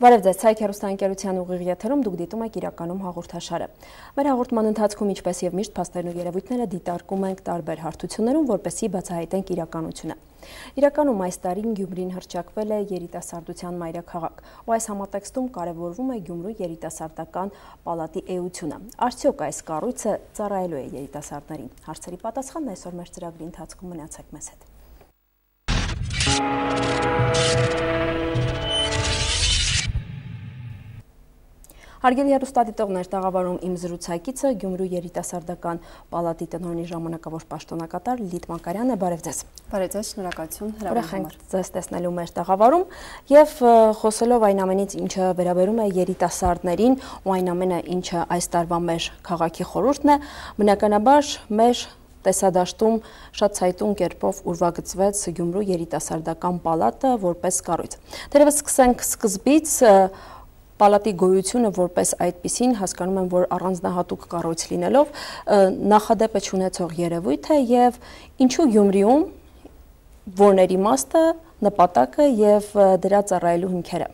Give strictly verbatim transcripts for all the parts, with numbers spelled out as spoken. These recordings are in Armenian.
Բարև ձեզ, Ցայք հեռուստաընկերության ուղիղ եթերում դուք դիտում եք իրականում հաղորդաշարը։ Մեր հաղորդման ընթացքում ինչպես եւ միշտ փաստերն ու երևույթները դիտարկում ենք տարբեր հարթություններում, որպեսզի բացահայտենք իրականությունը։ Իրականում այս տարին Գյումրին հռչակվել է երիտասարդության մայրաքաղաք, ու այս համատեքստում կարևորվում է Գյումրու երիտասարդական պալատի էությունը։ Արդյոք այս կառույցը ծառայելու է երիտասարդներին։ Հարցերի պատասխանն այսօր մեր ծրագրի ընթացքում մնացեք մեզ հետ։ Հարգելի հեռուստադիտողներ, տաղավարում իմ զրուցակիցը Գյումրու երիտասարդական պալատի տնօրենի ժամանակավոր պաշտոնակատար Լիլիթ Մակարյանն է, բարև ձեզ։ Բարև ձեզ, շնորհակալություն հրավերի համար։ Ուրախ ենք ձեզ տեսնելու մեր տաղավարում եւ խոսելով այն ամենից, ինչը վերաբերում է երիտասարդներին ու այն ամենը, ինչը այս տարվա մեր քաղաքի խորհուրդն է, բնականաբար մեր տեսադաշտում շատ ցայտուն կերպով ուրվագծվեց Գյումրու երիտասարդական պալատը որպես կառույց։ Դերևս սկսենք սկզբից Պալատի գոյությունը որպես այդպիսին հասկանում եմ, որ առանձնահատուկ կառույց լինելով նախադեպը չունեցող երևույթ է եւ ինչու Գյումրիում որների իմաստը, նպատակը եւ դրա ծառայելու հիմքերը։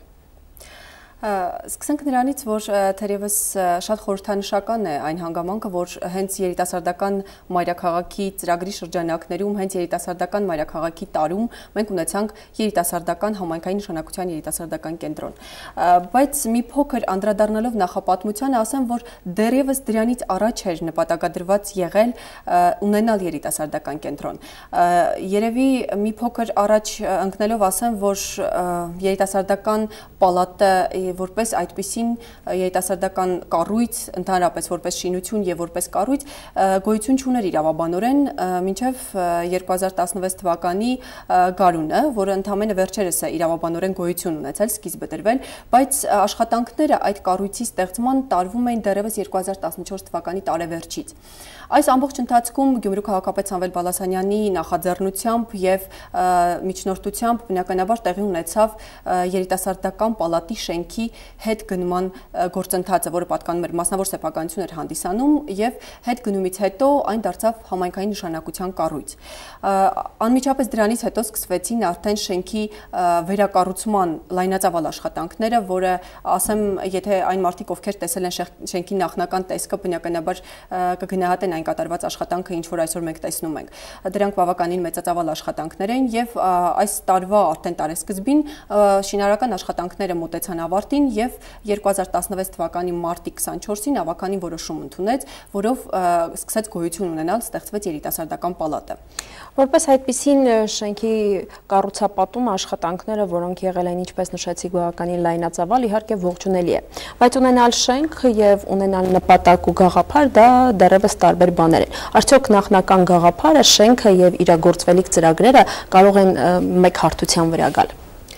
Սկսենք նրանից, որ թերևս շատ խորհրդանշական է այն հանգամանքը, որ հենց երիտասարդական մայրաքաղաքի ծրագրի շրջանակներում, հենց երիտասարդական մայրաքաղաքի տարում մենք ունեցանք երիտասարդական համայնքային նշանակության երիտասարդական կենտրոն։ Բայց մի փոքր անդրադառնալով նախապատմությանը, ասեմ, որ դեռևս դրանից առաջ էր նպատակադրված եղել ունենալ երիտասարդական կենտրոն։ Երևի մի փոքր առաջ ընկնելով ասեմ, որ երիտասարդական պալատը որպես այդպիսին երիտասարդական կառույց, ընդհանրապես որպես շինություն եւ որպես կառույց գոյություն չուներ իրավաբանորեն մինչեւ երկու հազար տասնվեց թվականի գարունը, որը ընդամենը վերջերս է իրավաբանորեն գոյություն ունեցել, սկիզբը դրվել, բայց աշխատանքները այդ կառույցի ստեղծման տարվում էին դեռևս երկու հազար տասնչորս թվականի տարեվերջից։ Այս ամբողջ ընթացքում Գյումրու քաղաքապետ Սամվել Բալասանյանի նախաձեռնությամբ եւ միջնորդությամբ բնականաբար տեղի ունեցավ երիտասարդական պալատի շենքի հետ գնման գործընթացը, որը պատկանում էր մասնավոր սեփականություն էր հանդիսանում եւ հետ գնումից հետո այն դարձավ համայնքային նշանակության կառույց։ Անմիջապես դրանից հետո սկսվեցին արդեն շենքի վերակառուցման լայնածավալ աշխատանքները, որը ասեմ, եթե այն մարդիկ, ովքեր տեսել են շենքի նախնական տեսքը, բնականաբար կգնահատեն այն կատարված աշխատանքը, ինչ որ այսօր մենք տեսնում ենք։ Դրանք բավականին մեծածավալ աշխատանքներ են եւ այս տարվա արդեն տարեսկզբին շինարարական աշխատանքները մոտեցան ավարտին եւ երկու հազար տասնվեց թվականի մարտի քսանչորսին ավականին որոշում ընդունեց, որով սկսեց գոյություն ունենալ, ստեղծվեց երիտասարդական պալատը։ Որպես այդպիսին շենքի կառուցապատումը աշխատանքները, որոնք եղել են, ինչպես նշեցիք, բավականին լայնածավալ, իհարկե ողջունելի է, բայց ունենալ շենք եւ ունենալ նպատակ ու գաղափար դա դեռևս տարբեր բաներ են։ Արդյոք նախնական գաղափարը, շենքը եւ իրագործվելիք ծրագրերը կարող են մեկ հարթության վրա գալ։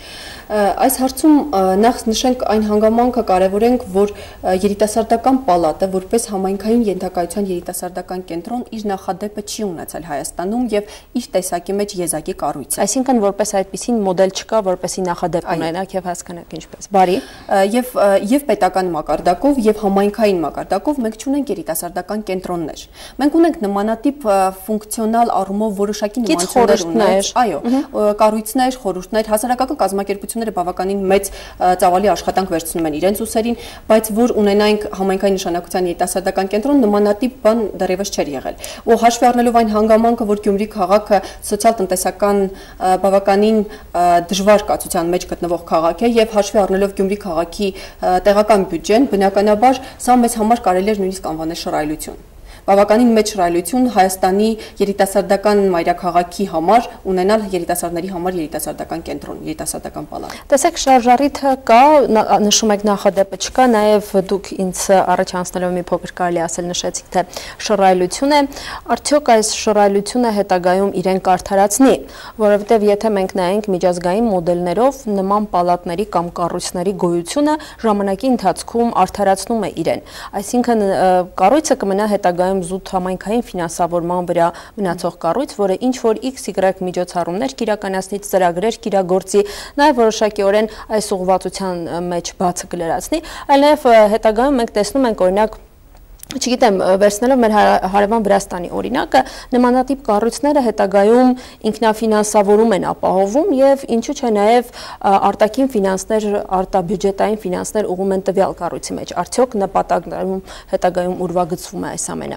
Այս հարցում նախ նշենք այն հանգամանքը կարևորենք, որ երիտասարդական պալատը որպես համայնքային ենթակայության երիտասարդական կենտրոն իր նախադեպը չի ունեցել Հայաստանում եւ իր տեսակի մեջ եզակի կառույց է։ Այսինքն որպես այդպիսին մոդել չկա, որպեսի նախադեպ ունենաք եւ հասկանաք ինչպես։ Բարի։ Եվ եւ պետական մակարդակով եւ համայնքային մակարդակով մենք չունենք երիտասարդական կենտրոններ։ Մենք ունենք նմանատիպ ֆունկցիոնալ առումով որոշակի նմանություններ ունենք։ Այո, կառույցներ, խորհուրդներ, հասարակական կազմակերպություններ բավականին մեծ ծավալի աշխատանք վերցնում են իրենց ուսերին, բայց որ ունենայինք համայնքային նշանակության երիտասարդական կենտրոն նմանատիպ բան դեռևս չէր եղել։ Ու հաշվի առնելով այն հանգամանքը, որ Գյումրի քաղաքը սոցիալ-տնտեսական բավականին դժվար կացության մեջ գտնվող քաղաք է եւ հաշվի առնելով Գյումրի քաղաքի տեղական բյուջեն, բնականաբար սա մեզ համար կարելի էր նույնիսկ անվանել շռայլություն։ Բավականին մեծ շռայլություն Հայաստանի երիտասարդական մայրաքաղաքի համար ունենալ երիտասարդների համար երիտասարդական կենտրոն, երիտասարդական պալատ։ Տեսեք, շարժառիթը կա, նշում եք նախադեպը չկա, նաև դուք ինձ առաջ անցնելով մի փոքր կարելի ասել նշեցիք, թե շռայլություն է, արդյոք այս շռայլությունը հետագայում իրեն կարդարացնի, որովհետև եթե մենք նայենք միջազգային մոդելներով, նման պալատների կամ կառույցների գոյությունը ժամանակի ընթացքում արդարացնում է իրեն, այսինքն կառույցը կմնա հետագայում զուտ համայնքային ֆինանսավորման վրա մնացող կառույց, որը ինչ որ X Y միջոցառումներ կիրականացնի, ծրագրեր կիրագործի, նաև որոշակիորեն այս ուղղվածության մեջ բացը կլրացնի, այլ նաև հետագայում մենք տեսնում ենք օրինակ Չգիտեմ, վերցնելով մեր հարևան Վրաստանի օրինակը, նմանատիպ կառույցները հետագայում ինքնաֆինանսավորում են ապահովում եւ ինչու՞ չէ նաեւ արտաքին ֆինանսներ, արտաբյուջետային ֆինանսներ ուղղում են տվյալ կառույցի մեջ։ Արդյոք նպատակներում հետագայում ուրվագծվում է այս ամենը։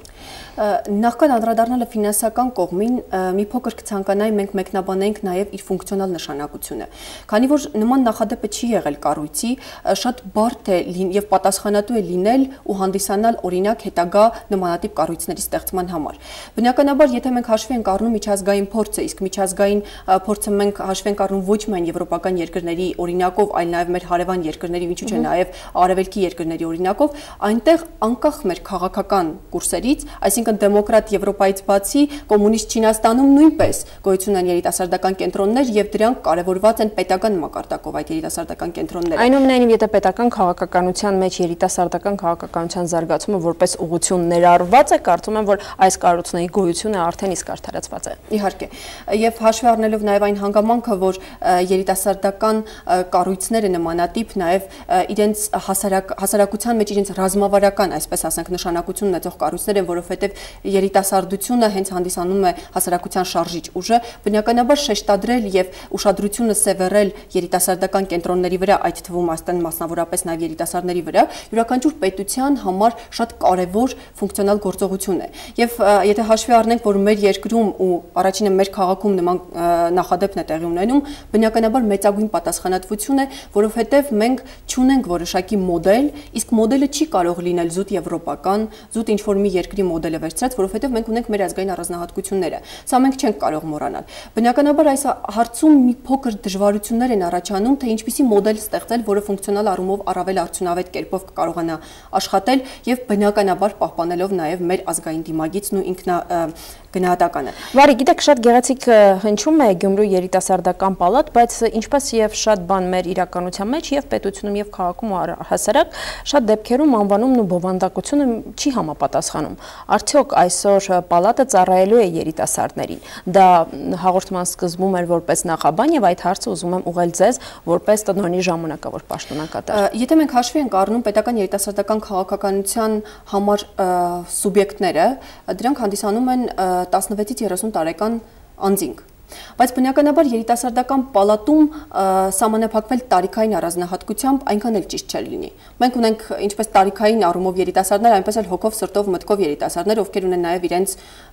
Նախքան անդրադառնալը ֆինանսական կողմին, մի փոքր կցանկանայի մենք մեկնաբանենք նաև իր ֆունկցիոնալ նշանակությունը։ Քանի որ նման նախադեպը չի եղել կառույցի, շատ բարդ է եւ պատասխանատու է լինել ու հանդիսանալ օրինակ հետագա նմանատիպ կառույցների ստեղծման համար։ Բնականաբար, եթե մենք հաշվի ենք առնում միջազգային փորձը, իսկ միջազգային փորձը մենք հաշվի ենք առնում ոչ միայն եվրոպական երկրների օրինակով, այլ նաև մեր հարևան երկրների, ինչու՞ չէ նաև արևելքի երկրների օրինակով, այնտեղ անկախ մեր քաղաքական կուրսերից, այսինքն դեմոկրատ Եվրոպայից բացի կոմունիստ Չինաստանում նույնպես գոյություն են երիտասարդական կենտրոններ եւ դրանք կարեւորված են պետական մակարդակով այդ երիտասարդական կենտրոնները։ Այնուամենայնիվ, եթե պետական քաղաքականության մեջ երիտասարդական քաղաքականության զարգացումը որպես ուղղություն ներառված է, կարծում եմ, որ այս կառույցների գոյությունը արդեն իսկ արդարացված է։ Իհարկե, եւ հաշվի առնելով նաեւ այն հանգամանքը, որ երիտասարդական կառույցները նմանատիպ նաեւ իրենց հասարակ հասարակության մեջ իրենց ռազմավարական, այսպես ասենք, նշանակություն ունեցող կառույցներ են, որովհետեւ երիտասարդությունը հենց հանդիսանում է հասարակության շարժիչ ուժը, բնականաբար շեշտադրել եւ ուշադրությունը սևեռել երիտասարդական կենտրոնների վրա, այդ թվում աստեն մասնավորապես նաեւ երիտասարդների վրա, յուրաքանչյուր պետության համար շատ կարևոր ֆունկցիոնալ գործողություն է։ Եվ եթե հաշվի առնենք, որ մեր երկրում ու առաջինը մեր քաղաքում նման նախադեպն է տեղի ունենում, բնականաբար մեծագույն պատասխանատվություն է, որովհետեւ մենք չունենք որոշակի մոդել, իսկ մոդելը չի կարող լինել զուտ եվրոպական, զուտ ինչ-որ մի երկրի մոդելը վերցրած, որովհետև մենք ունենք մեր ազգային առանձնահատկությունները։ Սա մենք չենք կարող մոռանալ։ Բնականաբար այս հարցում մի փոքր դժվարություններ են առաջանում, թե ինչպիսի մոդել ստեղծել, որը ֆունկցիոնալ առումով առավել արդյունավետ կերպով կկարողանա աշխատել եւ բնականաբար պահպանելով նաեւ մեր ազգային դիմագիծն ու ինքնա գնահատականը։ Վարի, գիտեք, շատ գեղեցիկ հնչում է Գյումրու երիտասարդական պալատ, բայց ինչպես եւ շատ բան մեր իրականության մեջ եւ պետությունում եւ քաղաքում ու հասարակ շատ դեպքերում անվանումն ու բովանդակությունը չի համապատասխանում։ Արդյոք այսօր պալատը ծառայելու է երիտասարդներին։ Դա հաղորդման սկզբում էր որպես նախաբան եւ այդ հարցը ուզում եմ ուղղել ձեզ որպես տնօրինի ժամանակավոր պաշտոնակատար։ Եթե մենք հաշվի ենք առնում պետական երիտասարդական քաղաքականության համար սուբյեկտները, դրանք հանդիսանում են տասնվեցից երեսուն տարեկան անձինք։ Բայց բնականաբար երիտասարդական պալատում սահմանափակվել տարիքային առանձնահատկությամբ այնքան էլ ճիշտ չէր լինի։ Մենք ունենք ինչպես տարիքային առումով երիտասարդներ, այնպես էլ հոգով, սրտով, մտքով երիտասարդներ, ովքեր ունեն նաև իրենց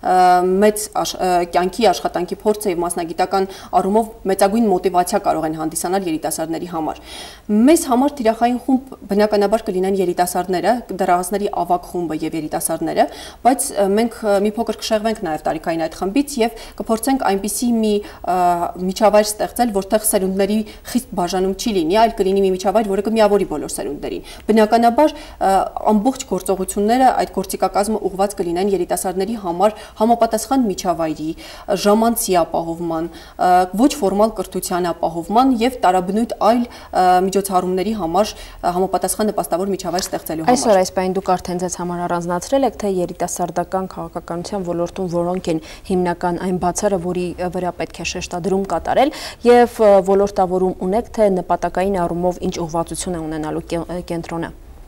մեծ կյանքի աշխատանքի փորձը եւ մասնագիտական առումով մեծագույն մոտիվացիա կարող են հանդիսանալ երիտասարդների համար։ Մեզ համար թիրախային խումբ բնականաբար կլինեն երիտասարդները, դեռահասների ավագ խումբը եւ երիտասարդները, բայց մենք մի փոքր կշեղվենք նաև տարիքային այդ խմբից եւ կփորձենք այնպիսի մի միջավայր ստեղծել, որտեղ սերունդների խիստ բաժանում չի լինի, այլ կլինի մի միջավայր, որը կմիավորի բոլոր սերունդներին։ Բնականաբար ամբողջ գործողությունները այդ գործիքակազմը ուղղված կլինեն երիտասարդների համար համապատասխան միջավայրի, ժամանցի ապահովման, ոչ ֆորմալ կրթության ապահովման եւ տարաբնույթ այլ միջոցառումների համար համապատասխան նպաստավոր միջավայր ստեղծելու համար։ Այսօր այս բանը դուք արդեն ձեզ համար առանձնացրել եք, թե երիտասարդական քաղաքականության ոլորտում որոնք են հիմնական այն բացերը, որի վրա պետք է շեշտադրում կատարել եւ ոլորտավորում ունեք, թե նպատակային առումով ինչ ուղղվածություն է ունենալու կենտրոնը։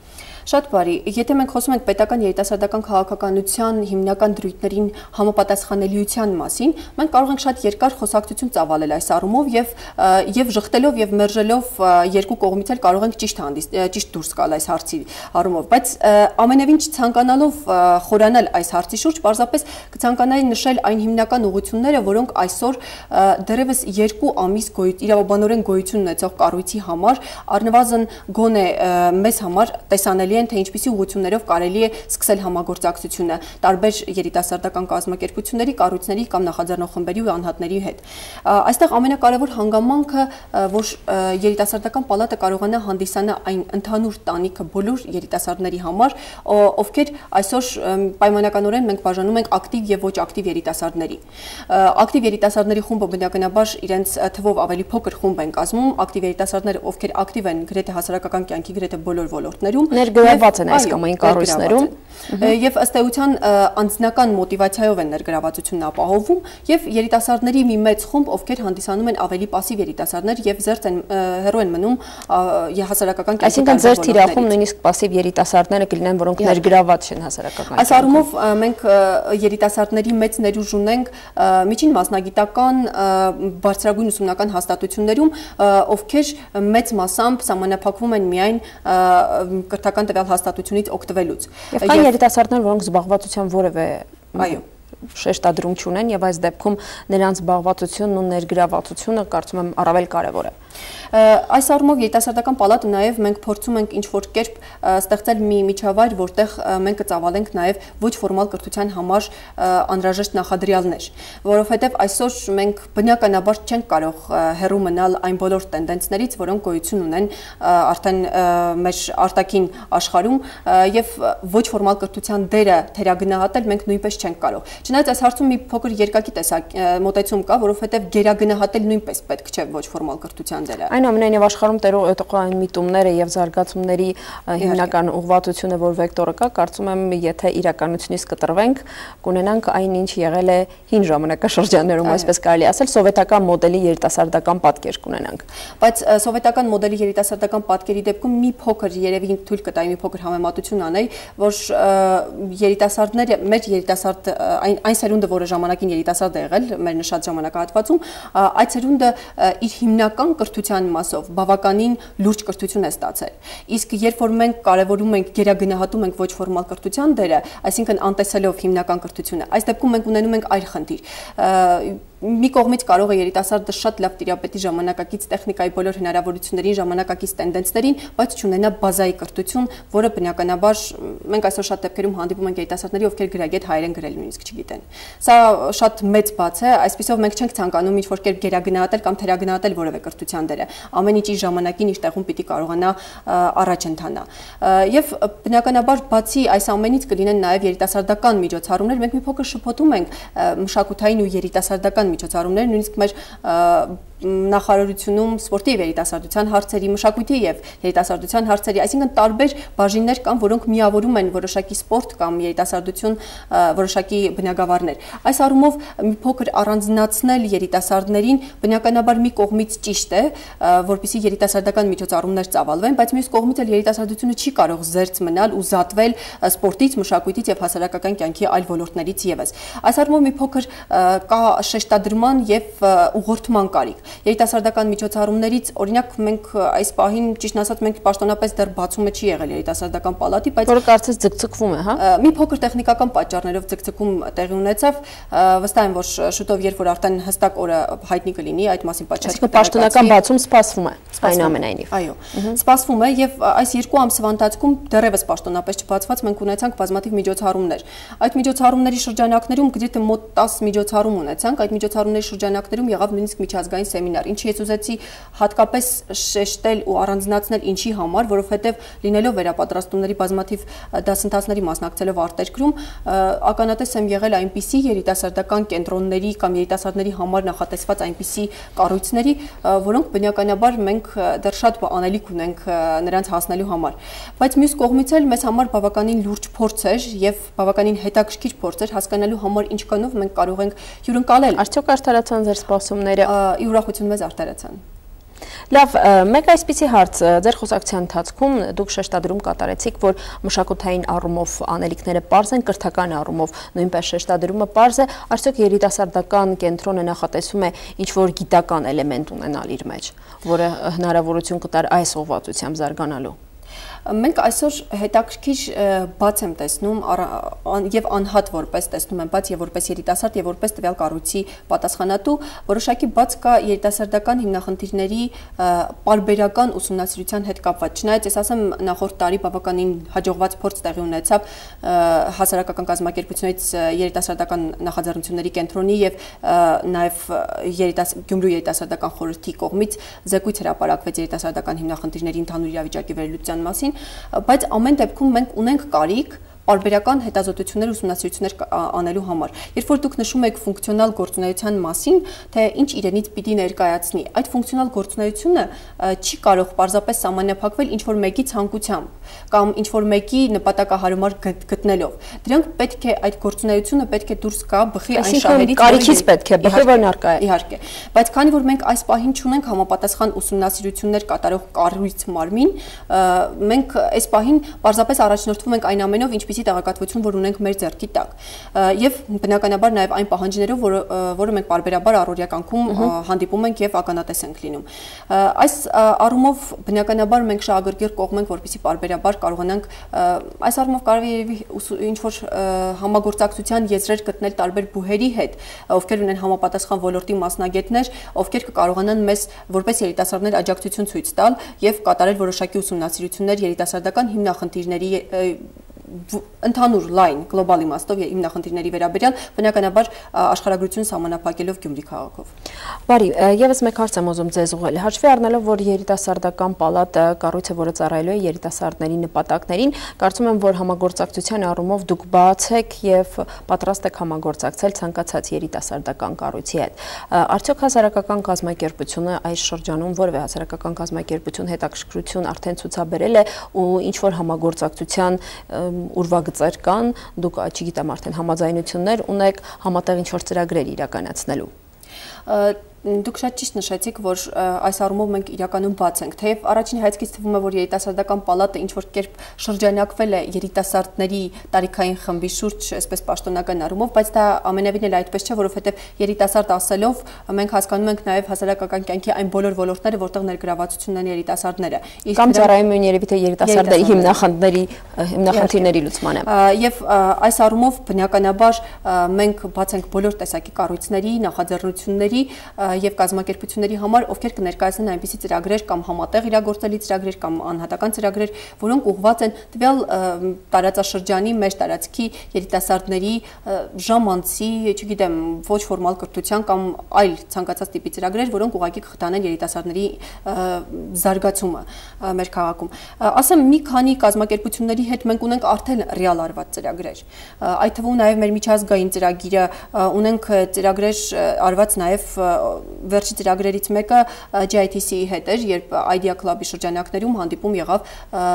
Շատ բարի, եթե մենք խոսում ենք պետական երիտասարդական քաղաքականության հիմնական դրույթներին համապատասխանելիության մասին, մենք կարող ենք շատ երկար խոսակցություն ծավալել այս առումով եւ եւ ժխտելով եւ մերժելով երկու կողմից էլ կարող ենք ճիշտ հանդիս ճիշտ դուրս գալ այս հարցի առումով, բայց ամենևին չցանկանալով խորանալ այս հարցի շուրջ, պարզապես կցանկանայի նշել այն հիմնական ուղղությունները, որոնք այսօր դեռևս երկու ամիս իրավաբանորեն գոյություն ունեցող կառույցի համար առնվազն գոնե մեզ համար տեսանելի են, թե ինչպիսի ուղղություններով կարելի է սկսել համագործակցությունը տարբեր երիտասարդական կազմակերպությունների, կառույցների կամ նախաձեռնող խմբերի ու անհատների հետ։ Այստեղ ամենակարևոր հանգամանքը, որ երիտասարդական պալատը կարողանա հանդիսանա այն ընդհանուր տանիքը բոլոր երիտասարդների համար, ովքեր այսօր պայմանականորեն մենք բաժանում ենք ակտիվ եւ ոչ ակտիվ երիտասարդների։ Ակտիվ երիտասարդների խումբը բնականաբար իրենց թվով ավելի փոքր խումբ են կազմում, ակտիվ երիտասարդները, ովքեր ակտիվ են գրեթե հասարակական կյանքի գրեթե բոլոր ոլորտներում, ներգրավված են այս կամ այն կառույցներում։ Եվ ըստ էության անձնական մոտիվացիայով են ներգրավվածությունն ապահովում եւ երիտասարդների մի մեծ խումբ, ովքեր հանդիսանում են ավելի пассив երիտասարդներ եւ զերծ են հեռու են մնում հասարակական կյանքի։ Այսինքն ձեր թիրախում նույնիսկ пассив երիտասարդները կլինեն, որոնք ներգրավված չեն հասարակական։ Այս առումով մենք երիտասարդների մեծ ներուժ ունենք միջին մասնագիտական բարձրագույն ուսումնական հաստատություններում, ովքեր մեծ մասամբ սահմանափակվում են միայն կրթական տվյալ հաստատությունից օգտվելուց։ Երիտասարդներ, որոնք զբաղվածության որևէ այո շեշտադրում չունեն եւ այս դեպքում նրանց զբաղվածությունն ու ներգրավվածությունը կարծում եմ առավել կարեւոր է։ Այս առումով երիտասարդական պալատը նաև մենք փորձում ենք ինչ-որ կերպ ստեղծել մի միջավայր, որտեղ մենք կծավալենք նաև ոչ ֆորմալ կրթության համար անհրաժեշտ նախադրյալներ, որովհետև այսօր մենք բնականաբար չենք կարող հեռու մնալ այն բոլոր տենդենսներից, որոնք գոյություն ունեն արդեն մեր արտաքին աշխարհում եւ ոչ ֆորմալ կրթության դերը թերագնահատել մենք նույնպես չենք կարող։ Չնայած այս հարցում մի փոքր երկակի տեսակ մոտեցում կա, որովհետև գերագնահատել նույնպես պետք չէ ոչ ֆորմալ կրթության դերը։ Այնուամենայնիվ աշխարհում տեղի այն միտումները եւ զարգացումների հիմնական ուղղվածությունը, որ վեկտորը կա, կարծում եմ, եթե իրականությունից կտրվենք, կունենանք այն, ինչ եղել է հին ժամանակաշրջաններում, այսպես կարելի ասել, սովետական մոդելի երիտասարդական պատկեր կունենանք։ Բայց սովետական մոդելի երիտասարդական պատկերի դեպքում մի փոքր երևի թույլ կտայի մի փոքր համեմատություն անեի, որ երիտասարդները, մեր երիտասարդ այն այն սերունդը, որը ժամանակին երիտասարդ է եղել, մեր նշած ժամանակահատվածում, այդ սերունդը իր հիմնական կրթության մասով բավականին լուրջ կրթություն է ստացել։ Իսկ երբ որ մենք կարևորում ենք, գերագնահատում ենք ոչ ֆորմալ կրթության դերը, այսինքն անտեսելով հիմնական կրթությունը, այս դեպքում մենք ունենում ենք այլ խնդիր։ Մի կողմից կարող է երիտասարդը շատ լավ տիրապետի ժամանակակից տեխնիկայի բոլոր հնարավորություններին, ժամանակակից տենդենսներին, բայց չունենա բազայի կրթություն, որը բնականաբար մենք այսօր շատ դեպքերում հանդիպում ենք երիտասարդների, ովքեր գրագետ հայերեն գրել նույնիսկ չգիտեն։ Սա շատ մեծ բաց է, այսպիսով մենք չենք ցանկանում ինչ-որ կերպ գերագնահատել կամ թերագնահատել որևէ կրթության դերը։ Ամեն ինչ իր ժամանակին իր տեղում պիտի կարողանա առաջ ընթանա։ Եվ բնականաբար բացի այս ամենից կլինեն նաև երիտասարդական միջոցառումներ, մենք մի փոքր շփոթում ենք մշակութային ու երիտասարդական միջոցառումներ, նույնիսկ մեր նախարարությունում սպորտի եւ երիտասարդության հարցերի, մշակույթի եւ երիտասարդության հարցերի, այսինքն տարբեր բաժիններ կան, որոնք միավորում են որոշակի սպորտ կամ երիտասարդություն, որոշակի բնագավառներ։ Այս առումով մի փոքր առանձնացնել երիտասարդներին բնականաբար մի կողմից ճիշտ է, որպեսզի երիտասարդական միջոցառումներ ծավալվեն, բայց մյուս կողմից էլ երիտասարդությունը չի կարող զերծ մնալ ու զատվել սպորտից, մշակույթից եւ հասարակական կյանքի այլ ոլորտներից եւս։ Այս առումով մի փոքր կա շեշտադրման եւ ուղղորդման կարիք։ Երիտասարդական միջոցառումներից օրինակ մենք այս պահին ճիշտ ասած մենք պաշտոնապես դեռ բացումը չի եղել երիտասարդական պալատի, բայց որը կարծես ձգձգվում է, հա։ Մի փոքր տեխնիկական պատճառներով ձգձգում տեղի ունեցավ, վստահ եմ, որ շուտով երբ որ արդեն հստակ օրը հայտնի կլինի, այդ մասին պատշաճ կտեղեկացվի։ Պաշտոնական բացում սպասվում է, այնուամենայնիվ։ Այո, սպասվում է եւ այս երկու ամսվա ընթացքում դեռևս պաշտոնապես չբացված մենք ունեցանք բազմաթիվ միջոցառումներ։ Այդ միջոցառումների շրջանակներում գրեթե մոտ տասը միջոցառում ունեցանք, այդ միջոցառումների շրջանակներում եղավ նույնիսկ միջազգային սեմինար, ինչի ես ուզեցի հատկապես շեշտել ու առանձնացնել ինչի համար, որովհետև լինելով վերապատրաստումների բազմաթիվ դասընթացների մասնակցելով արտերկրում, ականատես եմ եղել այնպիսի երիտասարդական կենտրոնների կամ երիտասարդների համար նախատեսված այնպիսի կառույցների, որոնք բնականաբար մենք դեռ շատ անելիք ունենք նրանց հասնելու համար։ Բայց մյուս կողմից էլ մեզ համար բավականին լուրջ փորձ էր եւ բավականին հետաքրքիր փորձ էր հասկանալու համար ինչ կանով մենք կարող ենք հյուրընկալել։ Արդյոք արդարացան ձեր սպասումները։ Ի ուրախություն մեզ արդարացան։ Լավ, մեկ այսպիսի հարց, ձեր խոսակցության ընթացքում դուք շեշտադրում կատարեցիք, որ մշակութային առումով անելիքները պարզ են, կրթական առումով նույնպես շեշտադրումը պարզ է, արդյոք երիտասարդական կենտրոնը նախատեսում է ինչ-որ գիտական էլեմենտ ունենալ իր մեջ, որը հնարավորություն կտար այս ուղղվածությամբ զարգանալու։ Մենք այսօր հետաքրքիր բաց եմ տեսնում եւ անհատ որպես տեսնում եմ բաց եւ որպես երիտասարդ եւ որպես տվյալ կառույցի պատասխանատու որոշակի բաց կա երիտասարդական հիմնախնդիրների պարբերական ուսումնասիրության հետ կապված։ Չնայած ես ասեմ նախորդ տարի բավականին հաջողված փորձ տեղի ունեցավ հասարակական կազմակերպությունից երիտասարդական նախաձեռնությունների կենտրոնի եւ նաեւ Գյումրու երիտասարդական խորհրդի կողմից զեկույց հրապարակվեց երիտասարդական հիմնախնդիրների ընդհանուր իրավիճակի վերլուծության մասին, բայց ամեն դեպքում մենք ունենք կարիք պարբերական հետազոտություններ, ուսումնասիրություններ անելու համար։ Երբ որ դուք նշում եք ֆունկցիոնալ գործունեության մասին, թե ինչ իրենից պիտի ներկայացնի, այդ ֆունկցիոնալ գործունեությունը չի կարող պարզապես սահմանափակվել ինչ-որ մեկի ցանկությամբ կամ ինչ-որ մեկի նպատակահարմար գտնելով։ Դրանք պետք է այդ գործունեությունը պետք է դուրս գա բխի այն շահերից, կարիքից պետք է բխի, որն առկա է։ Իհարկե, բայց քանի որ մենք այս պահին չունենք համապատասխան ուսումնասիրություններ կատարող կառույց մարմին, մենք այս պահին պարզապես առաջնորդվում ենք այն ամենով, ինչպիսի տեղեկատվություն, որ ունենք մեր ձեռքի տակ, եւ բնականաբար նաեւ այն պահանջներով, որը որը մենք պարբերաբար առօրյա կյանքում հանդիպում ենք եւ ականատես ենք լինում։ Այս առումով բնականաբար մենք շահագրգիռ կողմ ենք, որպեսզի պարբերաբար կարողանանք այս առումով կարելի է ինչ որ համագործակցության եզրեր գտնել տարբեր բուհերի հետ, ովքեր ունեն համապատասխան ոլորտի մասնագետներ, ովքեր կկարողանան մեզ որպես երիտասարդներ աջակցություն ցույց տալ եւ կատարել որոշակի ուսումնասիրություններ երիտասարդական հիմնախնդիրների ընդհանուր լայն գլոբալ իմաստով հիմնախնդիրների վերաբերյալ, բնականաբար աշխարհագրություն սահմանափակելով Գյումրի քաղաքով։ Բարի, եւս մեկ հարց եմ ուզում ձեզ ուղղել։ Հաշվի առնելով, որ երիտասարդական պալատը կառույցը, որը ծառայելու է երիտասարդների նպատակներին, կարծում եմ, որ համագործակցության առումով դուք բաց եք եւ պատրաստ եք համագործակցել ցանկացած երիտասարդական կառույցի հետ։ Արդյոք հասարակական կազմակերպությունը այս շրջանում որևէ հասարակական կազմակերպություն հետաքրքրություն արդեն ցուցաբերել է ու ինչ որ համագործակցության ուրվագծեր կան, դուք չգիտեմ արդեն համաձայնություններ ունեք համատեղ ինչ-որ ծրագրեր իրականացնելու։ Դուք շատ ճիշտ նշեցիք, որ այս առումով մենք իրականում բաց ենք, թեև առաջին հայացքից թվում է, որ երիտասարդական պալատը ինչ-որ կերպ շրջանակվել է երիտասարդների տարիքային խմբի շուրջ, այսպես պաշտոնական առումով, բայց դա ամենևին էլ այդպես չէ, որովհետև երիտասարդ ասելով մենք հասկանում ենք նաև հասարակական կյանքի այն բոլոր ոլորտները, որտեղ ներգրավվածություն ունեն երիտասարդները։ Կամ ծառայում են երևի թե երիտասարդների հիմնախնդիրների հիմնախնդիրների լուծմանը։ Եվ այս առումով բնականաբար մենք բաց ենք բոլոր տեսակի կառույցների, նախաձեռնությունների եւ կազմակերպությունների համար, ովքեր կներկայացնեն այնպիսի ծրագրեր կամ համատեղ իրագործելի ծրագրեր կամ անհատական ծրագրեր, որոնք ուղղված են տվյալ տարածաշրջանի մեր տարածքի երիտասարդների ժամանցի, չգիտեմ, ոչ ֆորմալ կրթության կամ այլ ցանկացած տիպի ծրագրեր, որոնք ուղղակի կխթանեն երիտասարդների զարգացումը մեր քաղաքում։ Ասեմ, մի քանի կազմակերպությունների հետ մենք ունենք արդեն ռեալ արված ծրագրեր։ Այդ թվում նաև մեր միջազգային ծրագիրը, ունենք ծրագրեր արված նաև վերջի ծրագրերից մեկը J I T C-ի հետ էր, երբ Idea Club-ի շրջանակներում հանդիպում եղավ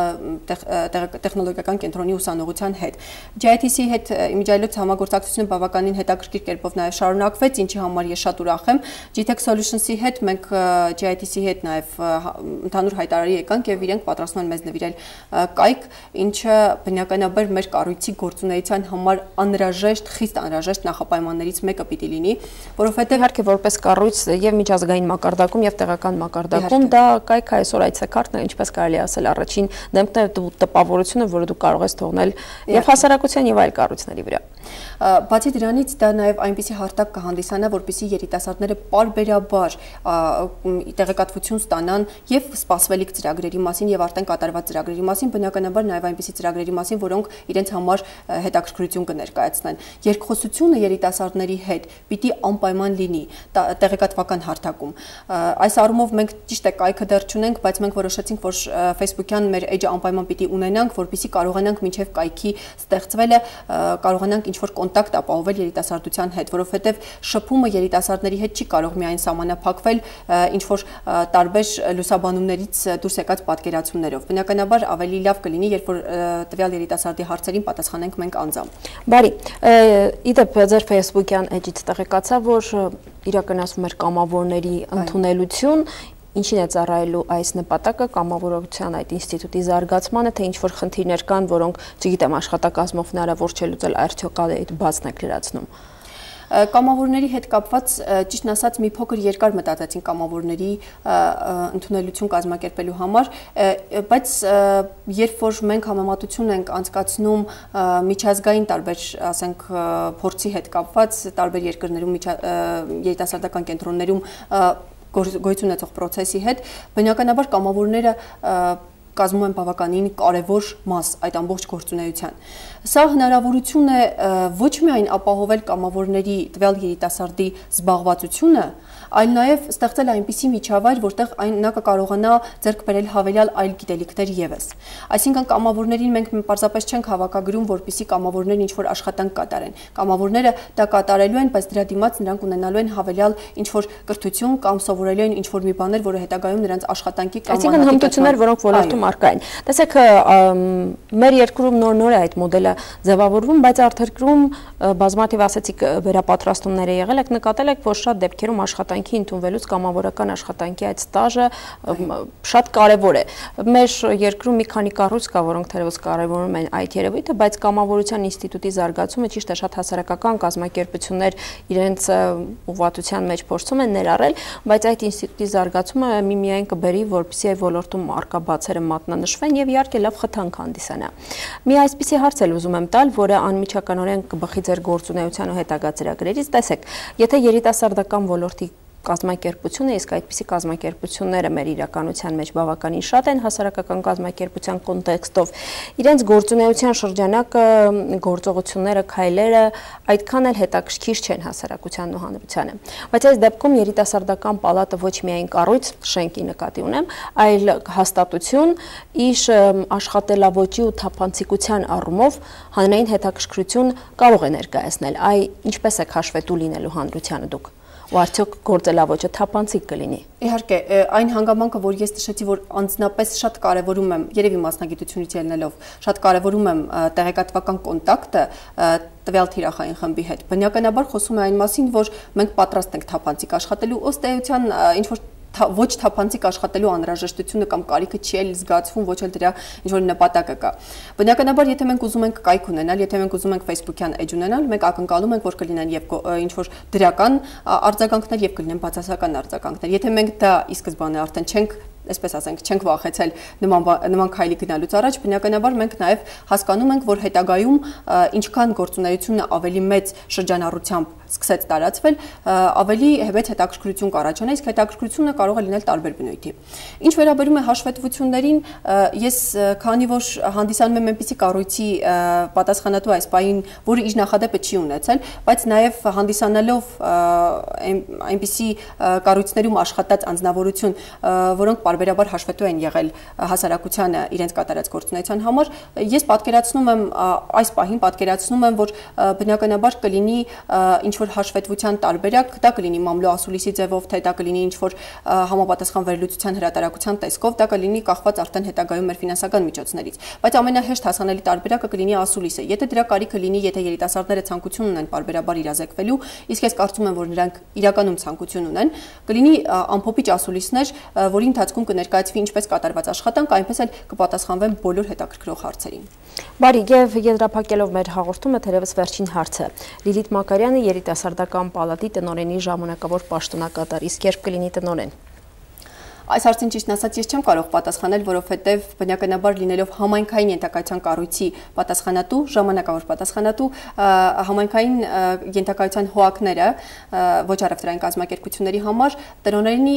տեխնոլոգիական կենտրոնի ուսանողության հետ։ J I T C-ի հետ իմիջիայլոց համագործակցությունը բավականին հետաքրքիր կերպով նաև շարունակվեց, ինչի համար ես շատ ուրախ եմ։ G Tech Solutions-ի հետ մենք J I T C-ի հետ նաև ընդհանուր հայտարարի եկանք եւ իրենք պատրաստվում են մեզ նվիրել կայք, ինչը բնականաբար մեր կառույցի գործունեության համար անհրաժեշտ, խիստ անհրաժեշտ նախապայմաններից մեկը պիտի լինի, որովհետեւ իհարկե որպես կառույց եւ միջազգային մակարդակում եւ տեղական մակարդակում դա կայքը այսօր այցեքարտն է, ինչպես կարելի ասել, առաջին դեմքն է տպավորությունը, որը դու կարող ես թողնել եւ հասարակության եւ այլ կառույցների վրա։ Բացի դրանից դա նաև այնպիսի հարթակ կհանդիսանա, որպեսզի երիտասարդները պարբերաբար տեղեկատվություն ստանան եւ սպասվելիք ծրագրերի մասին եւ արդեն կատարված ծրագրերի մասին, բնականաբար նաև այնպիսի ծրագրերի մասին, որոնք իրենց համար հետաքրքրություն կներկայացնեն։ Երկխոսությունը երիտասարդների հետ պիտի անպայման լինի տեղեկատվական հարթակում։ Այս առումով մենք ճիշտ է կայքը դեռ չունենք, բայց մենք որոշեցինք, որ Facebook-յան մեր էջը անպայման պիտի ունենանք, որպեսզի կարողանանք մինչեւ կայքի ստեղծվելը կարողանանք ինչ-որ կոնտակտ ապահովել երիտասարդության հետ, որովհետև շփումը երիտասարդների հետ չի կարող միայն սահմանափակվել ինչ-որ տարբեր լուսաբանումներից դուրս եկած պատկերացումներով։ Բնականաբար ավելի լավ կլինի, երբ որ տվյալ երիտասարդի հարցերին պատասխանենք մենք անձամբ։ Բարի, իդեպ ձեր Facebook-յան էջից տեղեկացա, որ իրականացվում էր կամավորների ընդունելություն, ինչին է ծառայելու այս նպատակը, կամավորության այդ ինստիտուտի զարգացմանը, թե ինչ-որ խնդիրներ կան, որոնք, չգիտեմ, աշխատակազմով հնարավոր չէ լուծել, արդյոք այդ բացն եք լրացնում։ Կամավորների հետ կապված ճիշտ ասած մի փոքր երկար մտածեցին կամավորների ընդունելություն կազմակերպելու համար, բայց երբ որ մենք համեմատություն ենք անցկացնում միջազգային տարբեր, ասենք, փորձի հետ կապված տարբեր երկրներում երիտասարդական կենտրոններում գոյություն ունեցող process-ի հետ, բնականաբար կամավորները կազմում են բավականին կարևոր մաս այդ ամբողջ գործունեության։ Սա հնարավորություն է ոչ միայն ապահովել կամավորների տվյալ երիտասարդի զբաղվածությունը, այլ նաև ստեղծել այնպիսի միջավայր, որտեղ այն նա կկարողանա ձեռք բերել հավելյալ այլ գիտելիքներ ևս։ Այսինքն կամավորներին մենք պարզապես չենք հավաքագրում, որպեսզի կամավորներն ինչ-որ աշխատանք կատարեն։ Կամավորները դա կատարելու են, բայց դրա դիմաց նրանք ունենալու են հավելյալ ինչ-որ կրթություն կամ սովորելու են ինչ-որ մի բաներ, որը հետագայում նրանց աշխատանքի կամ Այսինքն հմտություններ, որոնք ոլորտում առկա են։ Տեսեք, մեր երկրում նոր-նոր է այդ մոդելը ձևավորվում, բայց արտերկրում բազմաթիվ ասեցիք վերապատրաստումներ է եղել, եք նկատել եք, որ շատ դեպքերում աշխատանքի ընդունվելուց կամավորական աշխատանքի այդ ստաժը շատ կարևոր է։ Մեր երկրում մի քանի կառույց կա, որոնք թերևս կարևորում են այդ երևույթը, բայց կամավորության ինստիտուտի զարգացումը ճիշտ է, շատ հասարակական կազմակերպություններ իրենց ուղղվածության մեջ փորձում են ներառել, բայց այդ ինստիտուտի զարգացումը միմիայն կբերի, որպեսզի այդ ոլորտում առկա բացերը մատնանշվեն եւ իհարկե լավ խթանք հանդիսանա։ Մի այսպիսի հարց էլ ուզում եմ տալ, որը անմիջականորեն կբխի ձեր գործունեության ու հետագա ծրագրերից։ Տեսեք, եթե երիտասարդական ոլորտի կազմակերպությունը, իսկ այդպիսի կազմակերպությունները մեր իրականության մեջ բավականին շատ են հասարակական կազմակերպության կոնտեքստով, իրենց գործունեության շրջանակը, գործողությունները, քայլերը այդքան էլ հետաքրքիր չեն հասարակությանն ու հանրությանը։ Բայց այս դեպքում երիտասարդական պալատը ոչ միայն կառույց, շենքի նկատի ունեմ, այլ հաստատություն, իր աշխատելավոճի ու թափանցիկության առումով հանրային հետաքրքրություն կարող է ներկայացնել։ Այ ինչպես եք հաշվետու լինելու հանրությանը դուք։ Ու արդյոք գործելավոճը թափանցիկ կլինի։ Իհարկե, այն հանգամանքը, որ ես նշեցի, որ անձնապես շատ կարևորում եմ, երևի մասնագիտությունից ելնելով, շատ կարևորում եմ տեղեկատվական կոնտակտը տվյալ թիրախային խմբի հետ։ Բնականաբար խոսում է այն մասին, որ մենք պատրաստ ենք թափանցիկ աշխատելու, ըստ էության ինչ-որ ոչ թափանցիկ աշխատելու անհրաժեշտությունը կամ կարիքը չի էլ զգացվում, ոչ էլ դրա ինչ-որ նպատակը կա։ Բնականաբար, եթե մենք ուզում ենք կայք ունենալ, եթե մենք ուզում ենք Facebook-յան էջ ունենալ, մենք ակնկալում ենք, որ կլինեն եւ ինչ-որ դրական արձագանքներ եւ կլինեն բացասական արձագանքներ։ Եթե մենք դա ի սկզբանե արդեն չենք այսպես ասենք, չենք վախեցել նման նման քայլի գնալուց առաջ, բնականաբար մենք նաև հասկանում ենք, որ հետագայում ինչքան գործունեությունը ավելի մեծ շրջանառությամբ սկսեց տարածվել, ավելի մեծ հետաքրքրություն կառաջանա, իսկ հետաքրքրությունը կարող է լինել տարբեր բնույթի։ Ինչ վերաբերում է հաշվետվություններին, ես քանի որ հանդիսանում եմ այնպիսի կառույցի պատասխանատու այս պահին, որը իր նախադեպը չի ունեցել, բայց նաև հանդիսանալով այնպիսի կառույցներում աշխատած անձնավորություն, որոնք բարբերաբար հաշվետու են եղել հասարակությանը իրենց կատարած գործունեության համար, ես պատկերացնում եմ այս պահին պատկերացնում եմ, որ բնականաբար կլինի ինչ որ հաշվետվության տարբերակ, դա կլինի մամլո ասուլիսի ձևով, թե դա կլինի ինչ որ համապատասխան վերլուծության հրատարակության տեսքով, դա կլինի կախված արդեն հետագայում մեր ֆինանսական միջոցներից, բայց ամենահեշտ հասանելի տարբերակը կլինի ասուլիսը։ Եթե դրա կարիքը լինի, եթե երիտասարդները ցանկություն ունեն բարբերաբար իրազեկվելու, իսկ ես կարծում եմ, որ նրանք իրականում ցանկություն ունեն, կլինի ամփոփիչ ասուլիսներ, որի ընթացքում կներկայացվի ինչպես կատարված աշխատանք, այնպես էլ կպատասխանվեն բոլոր հետաքրքրող հարցերին։ Բարի, եւ եզրափակելով մեր հաղորդումը, թերևս վերջին հարցը։ Լիլիթ Մակարյանը երիտասարդական պալատի տնօրենի ժամանակավոր պաշտոնակատար, իսկ երբ կլինի տնօրեն։ Այս հարցին ճիշտն ասած ես չեմ կարող պատասխանել, որովհետև բնականաբար լինելով համայնքային ենթակայության կառույցի պատասխանատու, ժամանակավոր պատասխանատու, համայնքային ենթակայության հոակները ոչ առևտրային կազմակերպությունների համար տնօրենի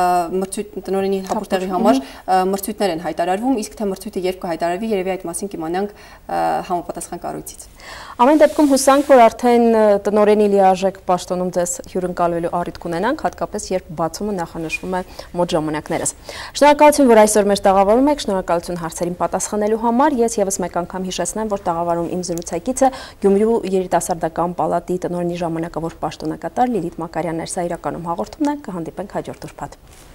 տնօրենի հապուստեղի համար մրցույթներ են հայտարարվում, իսկ թե մրցույթը երբ կհայտարարվի, երևի այդ մասին կիմանանք համապատասխան կառույցից։ Ամեն դեպքում հուսանք, որ արդեն տնօրենի լիարժեք պաշտոնում ձեզ հյուրընկալվելու առիթ կունենանք, հատկապես երբ բացումը նախանշվում է մոտ ժամանակներս։ Շնորհակալություն, որ այսօր մեր տաղավարում եք, շնորհակալություն հարցերին պատասխանելու համար։ Ես եւս մեկ անգամ հիշեցնեմ, որ տաղավարում իմ զրուցակիցը Գյումրու երիտասարդական պալատի տնօրենի ժամանակավոր պաշտոնակատար Լիլիթ Մակարյանն էր։ Սա իրականում հաղորդումն է, կհանդիպենք հաջորդ ուրբաթ։